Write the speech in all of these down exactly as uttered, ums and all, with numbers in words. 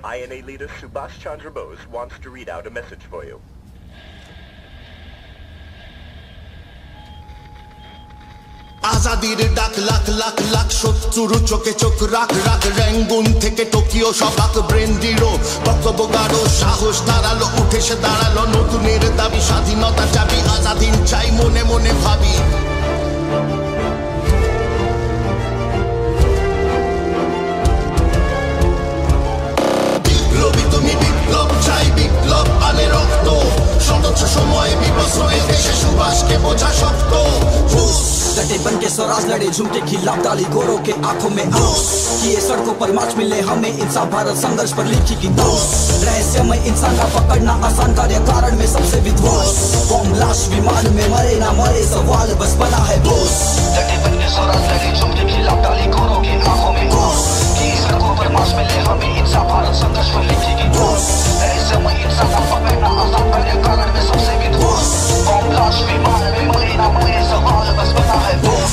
I N A leader Subhash Chandra Bose wants to read out a message for you. আজাদির ডাক লাখ লাখ লাখ শত্রুর চোখে চোখ রাখ রাখ র্যাঙ্গুন থেকে টোকিও সবাক ব্রেন্ডিরো বক্তব্য গাঢ় সাহস দাঁড়ালো উঠে সে দাঁড়ালো নতুনের দাবি স্বাধীনতা চাবি আজাদিন চাই মনে মনে ভাবি বিপ্লবী তুমি বিপ্লব চাই বিপ্লব আনে রক্ত সদস্য সময় বিবস্ত্র এ দেশে সুভাষকে বোঝা শক্ত डटे बन के स्वराज लड़े झुमके खिलाफ डाली गोरों के आंखों में आंस किए सड़कों पर मार्च मिले हमें इंसान भारत संघर्ष पर लिखी की दोष रहस्यमय इंसान का पकड़ना आसान कार्य कारण में सबसे विध्वंस बॉम्ब लाश विमान में मरे ना मरे सवाल बस बना है बोस डटे बन के स्वराज लड़े झुमके खिलाफ डाली गोरों के आंखों में आंस किए सड़कों पर मार्च मिले हमें इंसान भारत संघर्ष पर लिखी की दोष रहस्यमय इंसान का पकड़ना आसान कार्य कारण में सबसे विध्वंस बॉम्ब लाश विमान में मरे ना मरे सवाल बस बना है बोस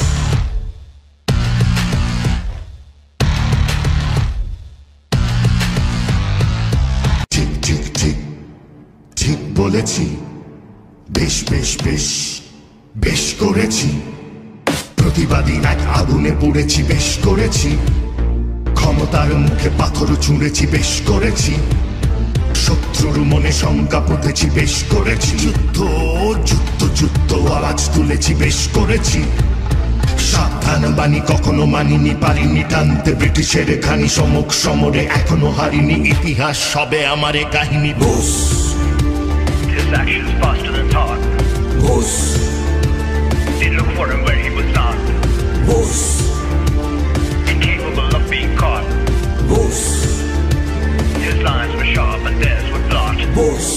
ঠিক ঠিক ঠিক ঠিক বলেছি বেশ বেশ বেশ বেশ করেছি প্রতিবাদী এক আগুনে পড়েছি বেশ করেছি ক্ষমতার মুখে পাথর ছুঁড়েছি বেশ করেছি শত্রুর মনে শঙ্কা পুঁতেছি বেশ করেছি যুদ্ধ যুদ্ধ যুদ্ধ আওয়াজ তুলেছি বেশ করেছি সাবধান বাণী কখনো মানিনি পারিনি টানতে ব্রিটিশের খানি সমক সমরে এখনো হারিনি ইতিহাস সবে আমারে কাহিনী Bose His actions faster than thought. Bose They look for him where he was not. Bose Incapable of being caught. Bose His lines were sharp and theirs were blunt. Bose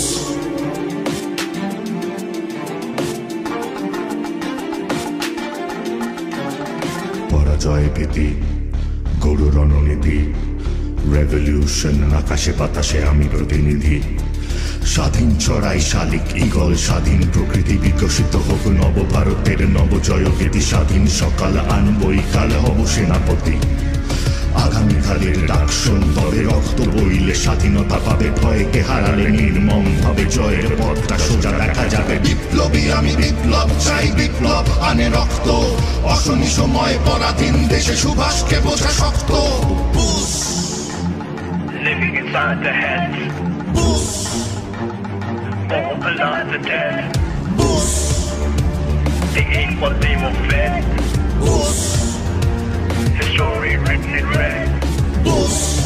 পরাজয় ভীতি গরু রণনীতি রেভলিউশন আকাশে বাতাসে আমি প্রতিনিধি স্বাধীন চড়াই শালিক ঈগল স্বাধীন প্রকৃতি বিকশিত হোক নবভারতের নবজয়গীতি স্বাধীন সকাল আনবই কাল হব সেনাপতি আগামীকালের ডাক তবে রক্ত বইলে স্বাধীনতা পাবে ভয়কে হারালে নির্মম ভাবে জয়ের পথটা সোজা দেখা যাবে বিপ্লবী আমি বিপ্লব চাই বিপ্লব আনে রক্ত অশনি সময় পরাধীন দেশে সুভাষকে বোঝা শক্ত Living inside the heads. All the lines are dead. They ate what they were fed. History written in red.